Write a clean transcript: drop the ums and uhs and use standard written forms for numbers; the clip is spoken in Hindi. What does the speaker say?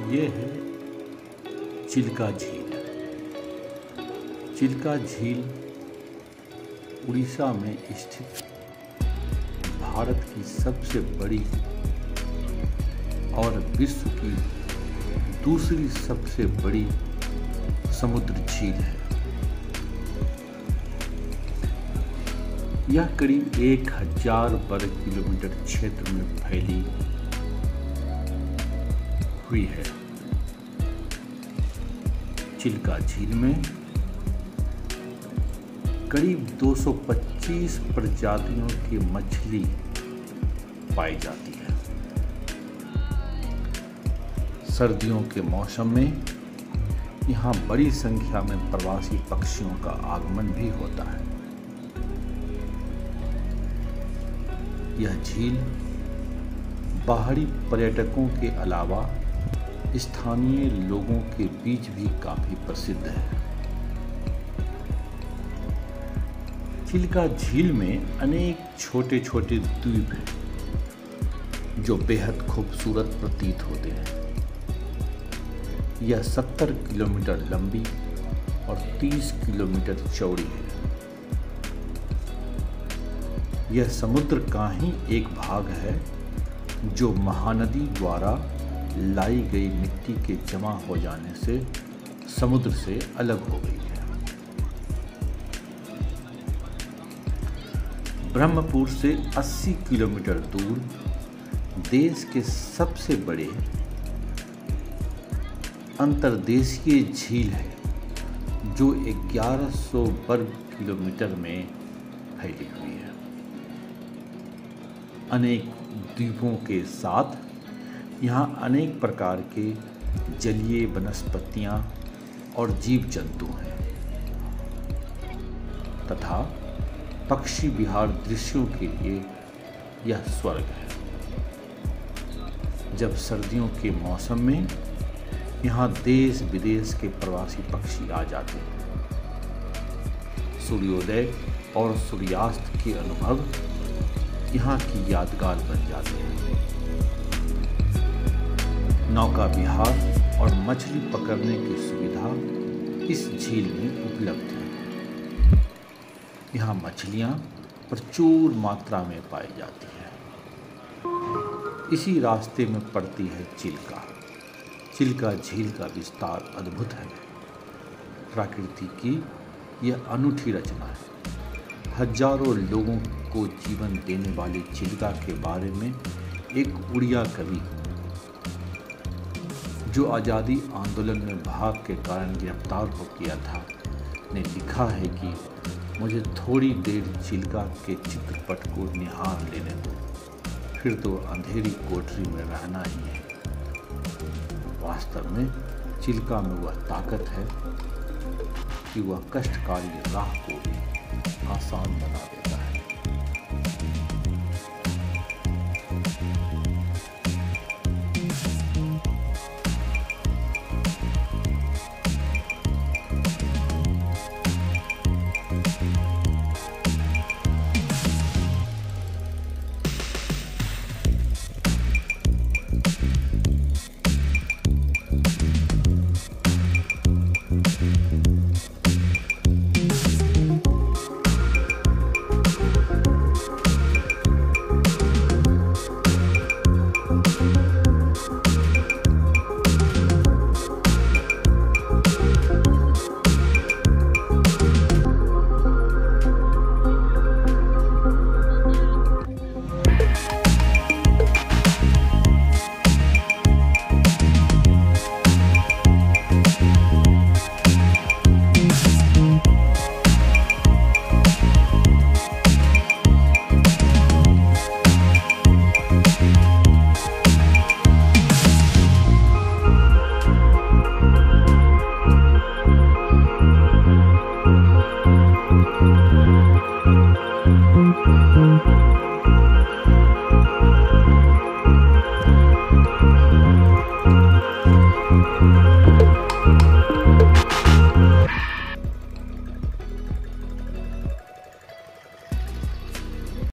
ये है चिल्का झील। चिल्का झील उड़ीसा में स्थित भारत की सबसे बड़ी और विश्व की दूसरी सबसे बड़ी समुद्र झील है। यह करीब 1000 वर्ग किलोमीटर क्षेत्र में फैली हुई है। चिल्का झील में करीब 225 प्रजातियों की मछली पाई जाती है। सर्दियों के मौसम में यहाँ बड़ी संख्या में प्रवासी पक्षियों का आगमन भी होता है। यह झील बाहरी पर्यटकों के अलावा स्थानीय लोगों के बीच भी काफी प्रसिद्ध है। चिल्का झील में अनेक छोटे छोटे द्वीप हैं जो बेहद खूबसूरत प्रतीत होते हैं। यह 70 किलोमीटर लंबी और 30 किलोमीटर चौड़ी है। यह समुद्र का ही एक भाग है जो महानदी द्वारा लाई गई मिट्टी के जमा हो जाने से समुद्र से अलग हो गई है। ब्रह्मपुर से 80 किलोमीटर दूर देश के सबसे बड़े अंतर्देशीय झील है जो 1100 वर्ग किलोमीटर में फैली हुई है। अनेक द्वीपों के साथ यहाँ अनेक प्रकार के जलीय वनस्पतियाँ और जीव जंतु हैं तथा पक्षी विहार दृश्यों के लिए यह स्वर्ग है। जब सर्दियों के मौसम में यहाँ देश विदेश के प्रवासी पक्षी आ जाते हैं। सूर्योदय और सूर्यास्त के अनुभव यहाँ की यादगार बन जाते हैं। नौका विहार और मछली पकड़ने की सुविधा इस झील में उपलब्ध है। यहाँ मछलियाँ प्रचुर मात्रा में पाई जाती है। इसी रास्ते में पड़ती है चिल्का। चिल्का झील का विस्तार अद्भुत है। प्रकृति की यह अनूठी रचना है। हजारों लोगों को जीवन देने वाली चिल्का के बारे में एक उड़िया कवि जो आज़ादी आंदोलन में भाग के कारण गिरफ्तार हो गया था ने लिखा है कि मुझे थोड़ी देर चिल्का के चित्रपट को निहार लेने दो, फिर तो अंधेरी कोठरी में रहना ही है। वास्तव में चिल्का में वह ताकत है कि वह कष्टकारी राह को आसान बना दे।